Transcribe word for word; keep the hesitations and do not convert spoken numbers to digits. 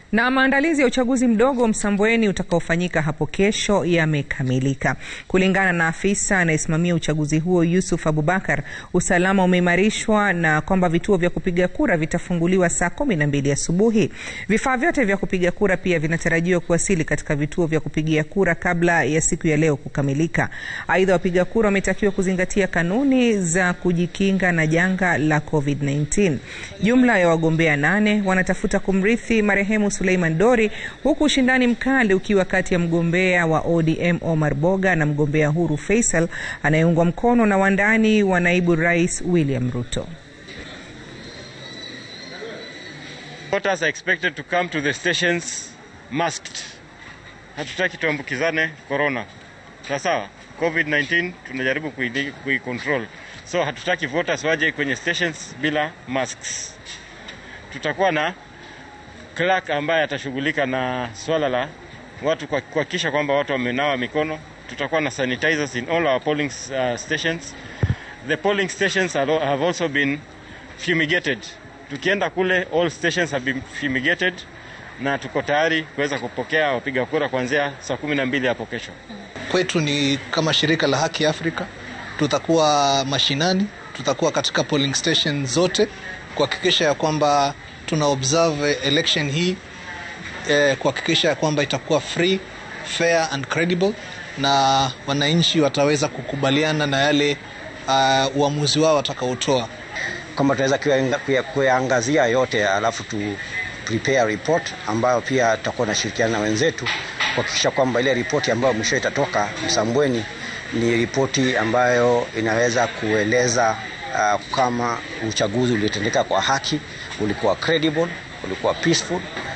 Na maandalizi ya uchaguzi mdogo Msambweni utakaofanyika hapo kesho yamekamilika. Kulingana na afisa anayesimamia uchaguzi huo Yusuf Abubakar, usalama umeimarishwa na kwamba vituo vya kupiga kura vitafunguliwa saa kumi na mbili asubuhi. Vifaa vyote vya kupiga kura pia vinatarajiwa kuwasili katika vituo vya kupigia kura kabla ya siku ya leo kukamilika. Aidha, wapiga kura wametakiwa kuzingatia kanuni za kujikinga na janga la COVID kumi na tisa. Jumla ya wagombea nane wanatafuta kumrithi marehemu Suleiman Dori, huku ushindani mkali ukiwa kati ya mgombea wa O D M Omar Boga na mgombea huru Faisal anayeungwa mkono na wandani wa naibu rais William Ruto. Voters are expected to come to the stations masked. Hatutaki tuambukizane corona. Sawa, COVID kumi na tisa tunajaribu kuicontrol. So hatutaki voters waje kwenye stations bila masks. Tutakuwa na clerk ambaye atashughulika na swala la watu kuhakikisha kwamba watu wamenawa mikono. Tutakuwa na sanitizers in all our polling uh, stations. The polling stations are, have also been fumigated. Tukienda kule, all stations have been fumigated na tuko tayari kuweza kupokea wapiga kura kuanzia saa kumi na mbili hapo kesho. Kwetu ni kama shirika la Haki Afrika, tutakuwa mashinani, tutakuwa katika polling stations zote kuhakikisha ya kwamba tuna observe election hii eh, kuhakikisha ya kwamba itakuwa free, fair and credible, na wananchi wataweza kukubaliana na yale uh, uamuzi wao watakaotoa. Kama tunaweza kuyaangazia yote, alafu tu prepare report ambayo pia tutakuwa na shirikiana na wenzetu kuhakikisha kwamba ile ripoti ambayo mwisho itatoka Msambweni ni ripoti ambayo inaweza kueleza uh, kama uchaguzi ulitendeka kwa haki, ulikuwa credible, ulikuwa peaceful